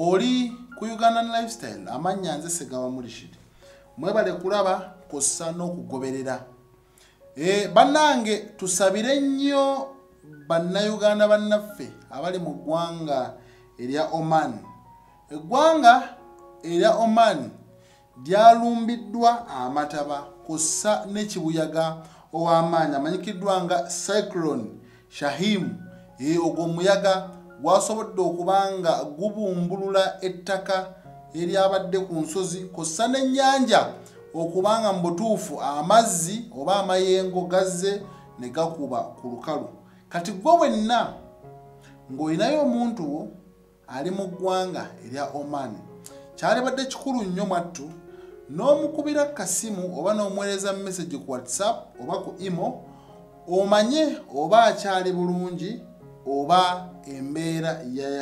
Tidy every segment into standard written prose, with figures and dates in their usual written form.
oli ku Ugandan Lifestyle amanya nze Segawa Mulishiri mwebale kulaba kossa n'okugoberera bannange tusabire nnyo bannayuganda bannaffe abali mu ggwanga erya Oman. Eggwanga erya Oman lyalumbiddwa amataba kossa n'ekibuyaga ow'amaanyi amanyikiddwa nga Cyclone Shahim. Ogwo omuyaga gwasobodde okubanga gubumbulula ettaka eryabadde ku nsozi kossa n'ennyanja okubanga mu butuufu amazzi oba amayengo gazze ne gakuba ku lukalu. Kati gwe wenna ng'olinayo omuntu wo ali mu ggwanga erya Oman, kyalibadde kikulu nnyo mwattu n'omukubira kasimu oba n'omuweereza message ku WhatsApp oba ku imo omanye oba akyali bulungi oba embeera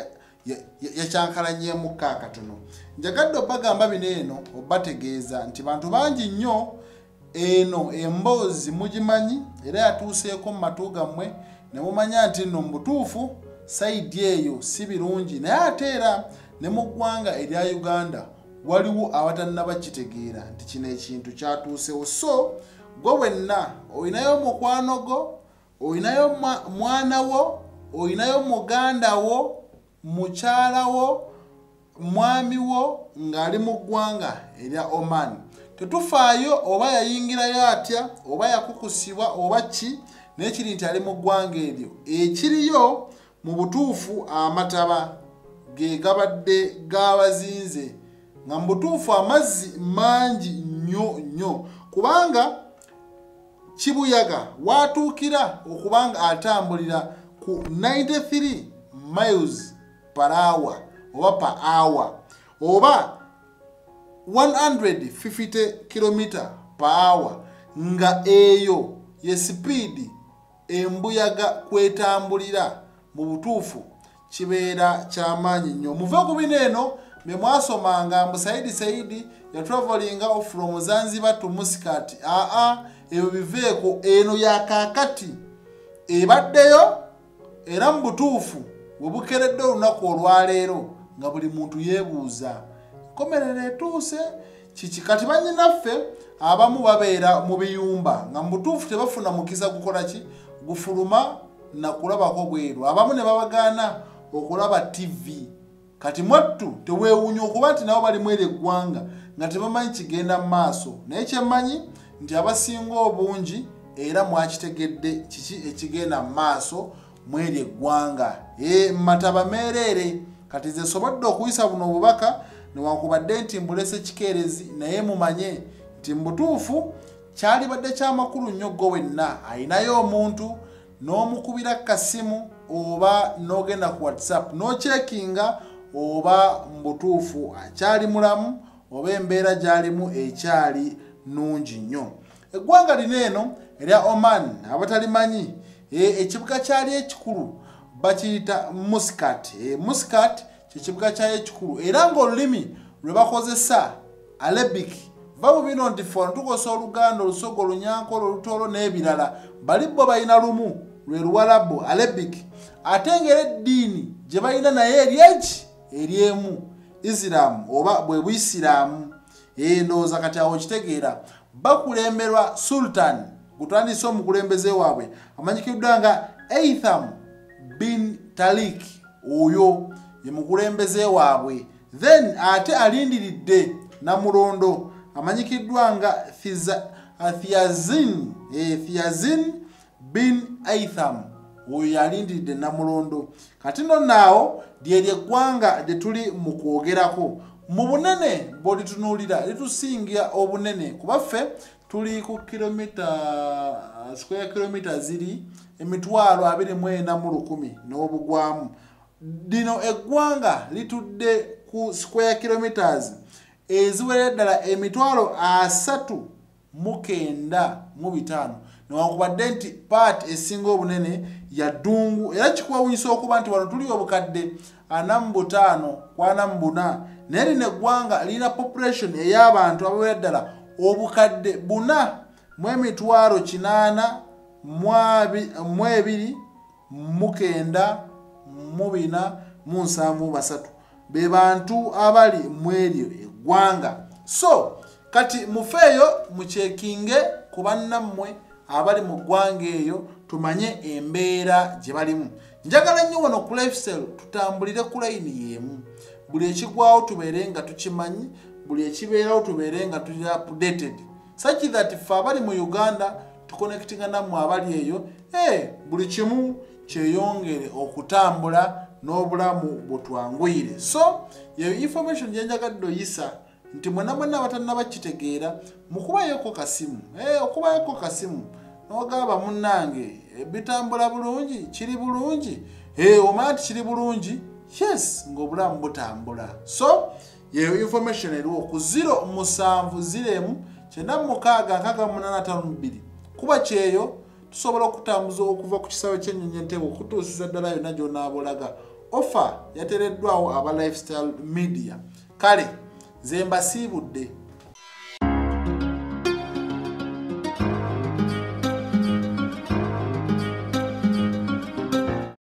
yakyankalanyemu kaakatono. Njagadde obbagamba bino eno obbategeeza nti bantu bangi nnyo eno emboozi mugimanyi era yatuuseeko mu matu gammwe ne mumanya nti nno mu butuufu sayidi eyo si birungi, naye ate era ne mu ggwanga erya Uganda waliwo abatannaba kitegeera nti kino ekintu kyatuusewo. So gwe wenna olinayo mukwano go, olinayo mwana wo, olinayo muganda wo, mukyala wo, mwami wo ng'ali mu ggwanga erya Oman, tetufaayo oba yayingirayo atya oba yakukusibwa oba ki, naye kiri nti ali mu ggwanga eryo. Ekiriyo mu butuufu amataba ge gabadde gabazinze nga mu butuufu amazzi mangi nnyo nnyo kubanga kibuyaga watuukira okubanga atambulira ku 93 miles per hour oba per hour oba 150 km per hour, nga eyo ye speed embuyaga kwetambulira mu butuufu kibeera kyamaanyi nnyo. Muve ku bino eno bye mwasomanga mbu Saidi ya travelinga from Zanzibar to Muscat. Ebyo biveeko, eno ya kaakati ebaddeyo era mu butuufu bwe bukeredde olunaku olwaleero nga buli muntu yeebuuza komerera etuuse kiki. Kati bannyinaffe abamu babeera mu biyumba nga mu butuufu tebafuna mukisa gukola ki, gufuluma na kulabako bweru. Abamu ne babagaana okulaba TV. Kati mwattu teweewuunya okuba nti nabo bali mwere eggwanga nga tebamanyi kigenda mu maaso, naye kyemmanyi nti abasinga obungi era mwakitegedde kiki ekigenda mu maaso mwere eggwanga. Mataba meereere. Kati ze sobodde okuyisa buno obubaka newankubadde nti mbulese kikeerezi, naye mumanye nti mu butuufu kyalibadde ky'amakulu nnyo gwe wenna ayinayo omuntu n'omukubira kasimu oba n'ogenda ku WhatsApp n'ocekinga oba mu butuufu akyali mulamu oba embeera gy'alimu ekyali nnungi nnyo. Eggwanga lino eno erya Oman abatalimanyi ekibuga kyali ekikulu bakiyita Muscat. Muscat kye kibuga kyayo ekikulu era ng'olulimi lwe bakozesa Arabic va mu bino nti ffe tukosa Oluganda, Olusoga, Olunyankole, Olutoolo n'ebirala, bali bo balina lumu lwe Luwarabu Arabic. Ate ng'era eddiini gye balina naye eryeki eryemu Islam oba bwe Buisiraamu. Ndowooza kati awo kitegeera bakulemberwa Sultan gutandise omukulembeze waabwe amanyikiddwa nga Haytham bin Tariq, oyo ye mukulembeze waabwe. Then ate alindiridde Namulondo amanyikiddwa nga Thiazin bin Haytham, oyo yalindiridde Namulondo. Kati nno naawo lyeryo eggwanga lye tuli mu kwogerako. Mu bunene bw'olitunuulira litusinga obunene kuba ffe tuli ku square kilometer ziri 24,100 n'obugwamu. Lino eggwanga litudde ku square kilometers eziwerera ddala 39,500 newankubadde nti part esinga obunene ya ddungu, era kikwewuunyisa okuba nti wano tuli obukadde 45-44, naye lino eggwanga lirina population ey'abantu abawerera ddala obukadde 4,889,473. be bantu abali mu eryo eggwanga. So kati mufeeyo mucekinge ku bannammwe abali mu ggwanga eyo tumanye embeera gye balimu. Njagala nnyo wano ku lifestyle tutambulire ku layini y'emu. Buli ekigwawo tubeere nga tukimanyi, buli ekibeerawo tubeere nga tuli updated. Such that ffe abali mu Uganda tuconnectinga nammwe abali eyo, buli kimu kyeyongere okutambula n'obulamu butwanguyire. So yeyo information gye njagadde oyisa nti mwena mwena abatannaba kitegeera mukubayoko kasimu. Okubayoko kasimu n'ogamba munnange bitambula bulungi, kiri bulungi. Omanya nti kiri bulungi, yes, ng'obulamu butambula. So yeyo information eriwo ku 07096965852 kuba kyeyo tusobola okutambuza okuva ku kisawe ky'ennyonyi entebe okutuusiza ddala yonna gy'onaabolaga. Offer yateereddwawo aba lifestyle media. Kale nze mbasiibudde.